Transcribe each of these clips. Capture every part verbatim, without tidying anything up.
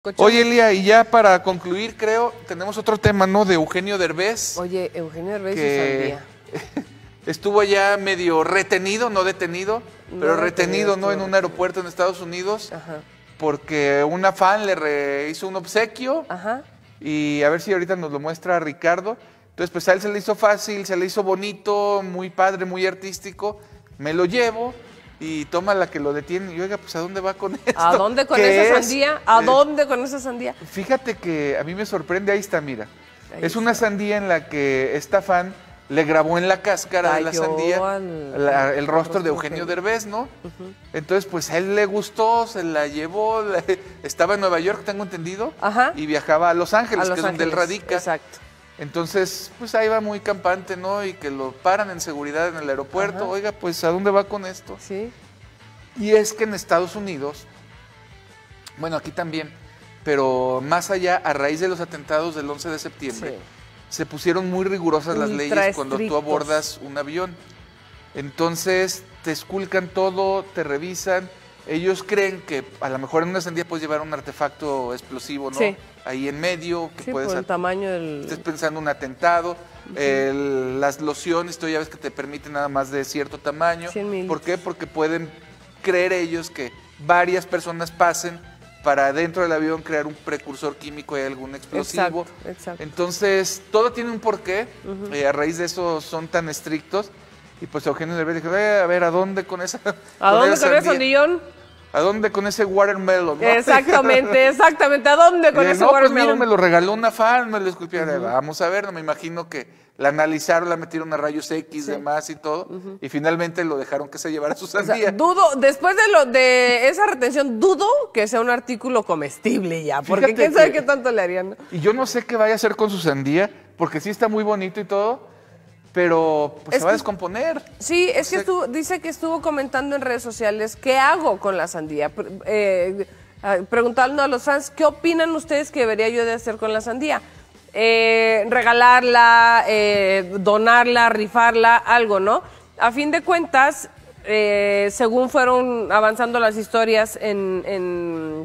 Cochón. Oye, Elia, y ya para concluir, creo, tenemos otro tema, ¿no? De Eugenio Derbez. Oye, Eugenio Derbez que y Sandía. estuvo ya medio retenido, no detenido, No pero detenido, retenido, ¿no? En un retenido. aeropuerto en Estados Unidos, Ajá. porque una fan le re- hizo un obsequio, Ajá. y a ver si ahorita nos lo muestra Ricardo. Entonces, pues a él se le hizo fácil, se le hizo bonito, muy padre, muy artístico. Me lo llevo y toma la que lo detiene. Y oiga, pues ¿a dónde va con esto? ¿A dónde con ¿Qué esa es? sandía? ¿A Eh, dónde con esa sandía? Fíjate que a mí me sorprende, ahí está, mira. Ahí es una está. sandía en la que esta fan le grabó en la cáscara de la Talló sandía al- la- el al rostro rostro de de Eugenio Eugenio. Derbez, ¿no? Entonces, pues a él le gustó, se la llevó, la- estaba en Nueva York, tengo entendido, Ajá. y viajaba a Los Ángeles, A Los que es donde él Ángeles, radica. Exacto. Entonces, pues ahí va muy campante, ¿no? Y que lo paran en seguridad en el aeropuerto. Ajá. Oiga, pues ¿a dónde va con esto? Sí. Y es que en Estados Unidos, bueno, aquí también, pero más allá, a raíz de los atentados del once de septiembre, Sí. se pusieron muy rigurosas las Ultra leyes cuando tú estrictos. abordas un avión. Entonces, te esculcan todo, te revisan. Ellos creen que a lo mejor en una sandía puedes llevar un artefacto explosivo, ¿no? Sí. Ahí en medio, que Sí, puedes por el tamaño del... estés pensando un atentado, el- las lociones, tú ya ves que te permiten nada más de cierto tamaño. cien mililitros. ¿Por qué? Porque pueden creer ellos que varias personas pasen para dentro del avión crear un precursor químico y algún explosivo. Exacto, exacto. Entonces, todo tiene un porqué, eh, a raíz de eso son tan estrictos. Y pues Eugenio Derbez dijo, "Eh, a ver, ¿a dónde con esa ¿A dónde esa con ese sandía? sandillón? ¿A dónde con ese watermelon? ¿no?" Exactamente, exactamente. ¿A dónde con Y, ese no, pues watermelon? miren, me lo regaló una fan, me lo esculpió. Vamos a ver, no me imagino que la analizaron, la metieron a rayos X, Sí. demás y todo, y finalmente lo dejaron que se llevara su O sea, sandía. dudo, después de lo de esa retención, dudo que sea un artículo comestible ya, porque Fíjate quién sabe que- qué tanto le harían. Y yo no sé qué vaya a hacer con su sandía, porque sí está muy bonito y todo, pero pues Es se va a que- descomponer. Sí, es que sea- estuvo, dice que estuvo comentando en redes sociales qué hago con la sandía. Pre- eh, ah, preguntando a los fans, ¿qué opinan ustedes que debería yo de hacer con la sandía? Eh, regalarla, eh, donarla, rifarla, algo, ¿no? A fin de cuentas, eh, según fueron avanzando las historias en, en,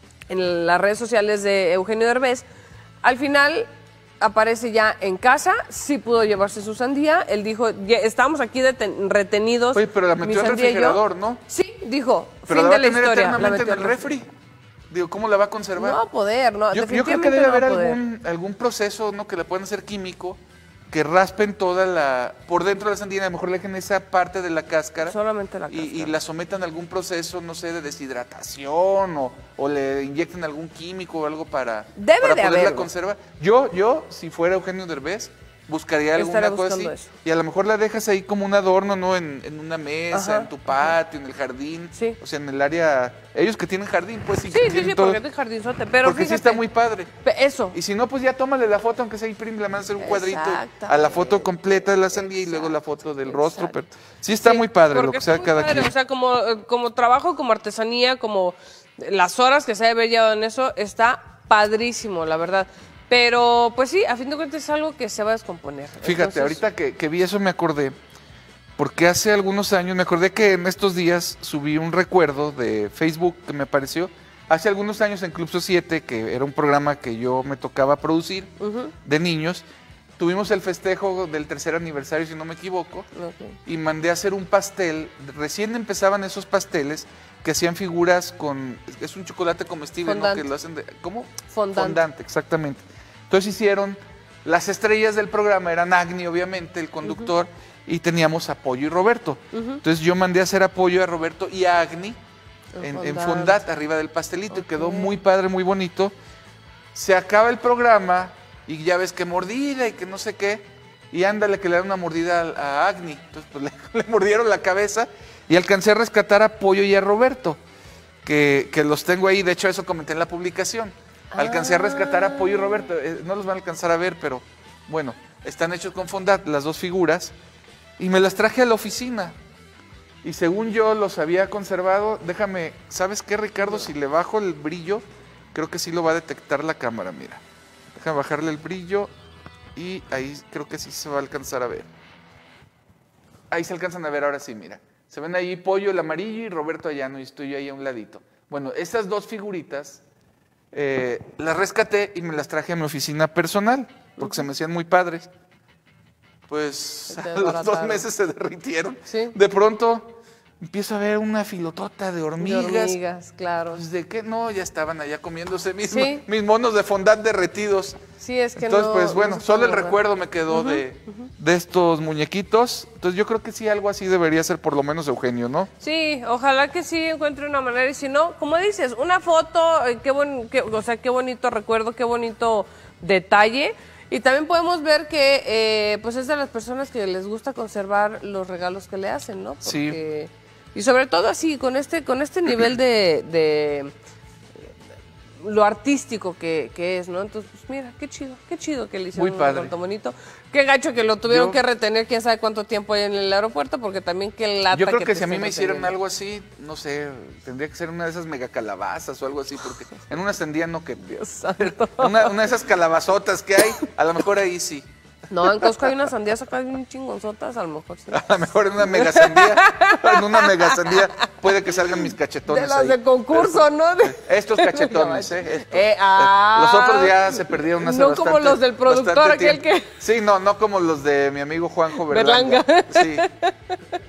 en las redes sociales de Eugenio Derbez, al final aparece ya en casa, sí pudo llevarse su sandía. Él dijo, "Ya estamos aquí deten- retenidos. Oye, pero la mi metió al sandía y yo". refrigerador, ¿no? Sí, dijo, Pero fin la va de a la tener historia. la eternamente metió en el al refri. Digo, ¿cómo la va a conservar? No va a poder, no, Yo, yo creo que definitivamente debe no va a haber poder. algún, algún proceso, ¿no? Que le puedan hacer químico, que raspen toda la, por dentro de la sandía, a lo mejor le dejen esa parte de la cáscara. Solamente la y, y cáscara. la sometan a algún proceso, no sé, de deshidratación o, o le inyecten algún químico o algo para, Debe para de poderla haberlo. conservar. Yo, yo, si fuera Eugenio Derbez, buscaría alguna Estaría cosa así. buscando eso. Y a lo mejor la dejas ahí como un adorno, ¿no? En, en una mesa, Ajá, en tu patio, en el jardín. Sí. O sea, en el área. Ellos que tienen jardín, pues sí. Sí, que sí, tienen sí, todo. porque es jardinzote, pero Porque sí fíjate, está muy padre. pe- Eso, Y si no, pues ya tómale la foto, aunque sea imprime, le mandas hacer un cuadrito Exactamente. a la foto completa de la sandía y luego la foto del rostro. exacto. Pero sí está Sí, muy padre lo porque que sea está muy cada padre, quien. O sea, como, eh, como trabajo, como artesanía, como las horas que se ha haber llevado en eso, está padrísimo, la verdad. Pero, pues sí, a fin de cuentas es algo que se va a descomponer. Fíjate, Entonces, ahorita que, que vi eso me acordé, porque hace algunos años, me acordé que en estos días subí un recuerdo de Facebook que me apareció. Hace algunos años en Club Societe, que era un programa que yo me tocaba producir Ujú. de niños, tuvimos el festejo del tercer aniversario, si no me equivoco, Ok. y mandé a hacer un pastel. Recién empezaban esos pasteles que hacían figuras con, es un chocolate comestible, ¿no? Fondant. Que lo hacen de, ¿cómo? Fondant. Exactamente. Entonces hicieron, las estrellas del programa eran Agni, obviamente, el conductor, y teníamos a Pollo y Roberto. Entonces yo mandé a hacer a Pollo, a Roberto y a Agni En en, en fondant. fondant, arriba del pastelito, y quedó Ok. muy padre, muy bonito. Se acaba el programa y ya ves que mordida y que no sé qué, y ándale que le dan una mordida a, a Agni. Entonces pues le, le mordieron la cabeza y alcancé a rescatar a Pollo y a Roberto, que, que los tengo ahí, de hecho eso comenté en la publicación. Alcancé a rescatar a Pollo y Roberto, eh, no los van a alcanzar a ver, pero bueno, están hechos con fondant las dos figuras, y me las traje a la oficina. Y según yo los había conservado, déjame, ¿sabes qué, Ricardo? Si le bajo el brillo, creo que sí lo va a detectar la cámara, mira. Déjame bajarle el brillo y ahí creo que sí se va a alcanzar a ver. Ahí se alcanzan a ver ahora sí, mira. Se ven ahí Pollo el amarillo y Roberto Ayano y estoy yo ahí a un ladito. Bueno, esas dos figuritas eh, las rescaté y me las traje a mi oficina personal, porque uh-huh. se me hacían muy padres. Pues a los dos meses se derritieron. ¿Sí? De pronto empiezo a ver una filotota de hormigas. De hormigas, claro. Pues, ¿de qué? No, ya estaban allá comiéndose mis, ¿sí? mis monos de fondant derretidos. Sí, es que Entonces, no, pues bueno, no solo el recuerdo me quedó uh-huh, de, uh-huh. de estos muñequitos. Entonces yo creo que sí, algo así debería ser por lo menos Eugenio, ¿no? Sí, ojalá que sí encuentre una manera. Y si no, como dices, una foto, eh, qué bon, qué, o sea, qué bonito recuerdo, qué bonito detalle. Y también podemos ver que eh, pues es de las personas que les gusta conservar los regalos que le hacen, ¿no? Porque, sí. Y sobre todo así, con este, con este nivel de, de lo artístico que, que es, ¿no? Entonces, pues mira, qué chido, qué chido que le hicieron un recuerdo bonito. Qué gacho que lo tuvieron Yo, que retener quién sabe cuánto tiempo ahí en el aeropuerto, porque también qué lata. Yo creo que, que si a mí me hicieran algo así, no sé, tendría que ser una de esas mega calabazas o algo así, porque en una sandía no que... Dios santo. Una, una de esas calabazotas que hay, a lo mejor ahí sí. No, en Costco hay unas sandías acá bien chingonzotas, a lo mejor sí. A lo mejor en una mega sandía, en una mega sandía puede que salgan mis cachetones. De las ahí. de concurso, ¿no? Estos cachetones, ¿eh? Estos. eh ah, los otros ya se perdieron hace No bastante, como los del productor, aquel tiempo. que... Sí, no, no como los de mi amigo Juanjo Berlanga. Berlanga. Sí.